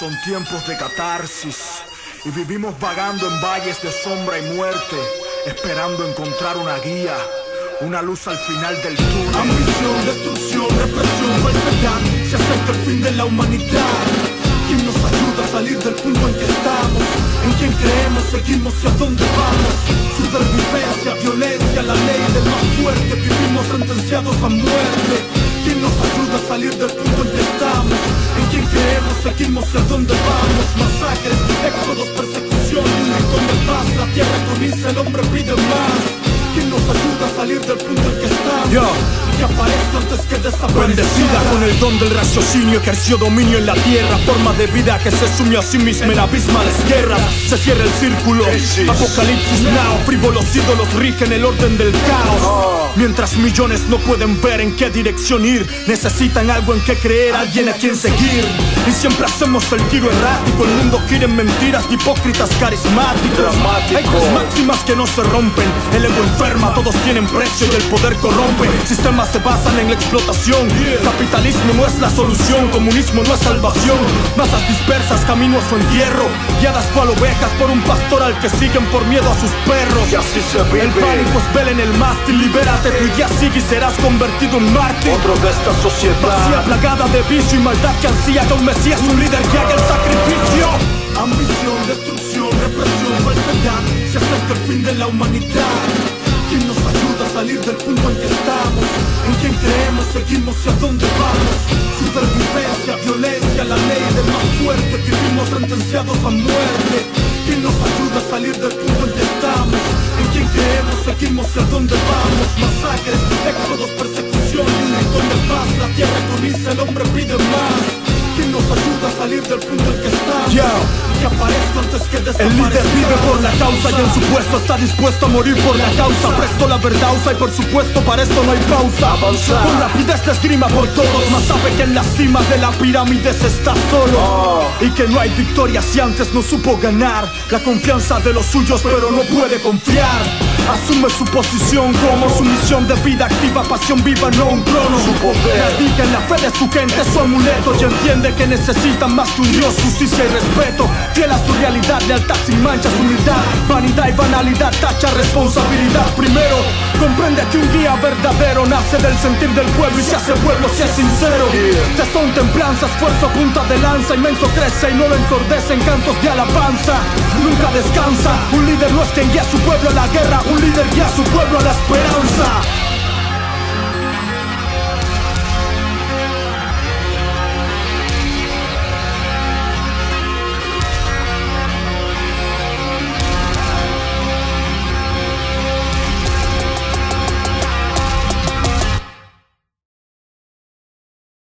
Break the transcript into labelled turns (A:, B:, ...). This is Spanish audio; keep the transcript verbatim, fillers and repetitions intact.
A: Son tiempos de catarsis y vivimos vagando en valles de sombra y muerte, esperando encontrar una guía, una luz al final del túnel.
B: Ambición, destrucción, represión, falsedad, se acerca el fin de la humanidad. ¿Quién nos ayuda a salir del punto en que estamos? ¿En quién creemos? ¿Seguimos y a dónde vamos? Supervivencia, violencia, la ley del más fuerte, vivimos sentenciados a muerte. ¿Quién nos ayuda a salir del punto en que estamos? ¿En quién creemos? ¿Seguimos y a dónde vamos? Masacres, éxodos, persecución, un rincón de paz. La tierra agoniza, el hombre pide más. ¿Quién nos ayuda a salir del punto en que estamos?
A: Yo.
B: Que aparezca antes que desaparezca.
A: Bendecida con el don del raciocinio, ejerció dominio en la tierra. Forma de vida que se sumió a sí misma en abismales guerras. Se cierra el círculo, apocalipsis now. Frívolos ídolos rigen el orden del caos. Mientras millones no pueden ver en qué dirección ir, necesitan algo en qué creer, alguien a quien seguir. Y siempre hacemos el giro errático. El mundo gira en mentiras de hipócritas carismáticos.
C: Dramático.
A: Hay tres máximas que no se rompen. El ego enferma, todos tienen precio y el poder corrompe. Sistemas se basan en la explotación. Capitalismo no es la solución, comunismo no es salvación. Masas dispersas, camino a su entierro, guiadas cual ovejas por un pastor al que siguen por miedo a sus perros.
C: Y así se vive.
A: El pánico es vela en el mástil, libérate tú y ya sigue y serás convertido en mártir.
C: Otro de esta sociedad
A: vacía, plagada de vicio y maldad que ansía que un mesías, un líder que haga el sacrificio.
B: Ambición, destrucción, represión, falsedad, se acerca el fin de la humanidad. ¿Quién nos ayuda a salir del punto en que estamos? ¿En quién creemos? ¿Seguimos y a dónde vamos? Supervivencia, violencia, la ley del más fuerte, vivimos sentenciados a muerte. ¿Quién nos ayuda a salir del punto en que estamos? ¿En quién creemos? ¿Seguimos y a dónde vamos? Masacres, éxodos, persecución, un rincón de paz. La tierra agoniza, el hombre pide más. ¿Quién nos ayuda a salir del punto en que estamos?
A: Yo.
B: Que aparezca antes que desaparezca.
A: El líder vive por la causa y en su puesto está dispuesto a morir por la causa. Presto la verdad usa y por supuesto para esto no hay pausa.
C: Avanza.
A: Con rapidez te esgrima por todos, mas sabe que en la cima de la pirámide se está solo.
C: Oh.
A: Y que no hay victoria si antes no supo ganar la confianza de los suyos, pero no puede confiar. Asume su posición como su misión de vida activa, pasión viva, no un trono.
C: Su poder.
A: Radica en la fe de su gente, su amuleto, y entiende que necesitan más que un Dios, justicia y respeto. Fiel a su realidad, lealtad sin manchas, humildad, vanidad y banalidad, tacha responsabilidad. Primero, comprende que un guía verdadero nace del sentir del pueblo y se hace pueblo si es sincero.
C: Yeah.
A: Tesón, templanza, esfuerzo, punta de lanza, inmenso crece y no lo ensordece en cantos de alabanza. Nunca descansa, un líder no es quien guía a su pueblo a la guerra, un líder guía a su pueblo a la esperanza.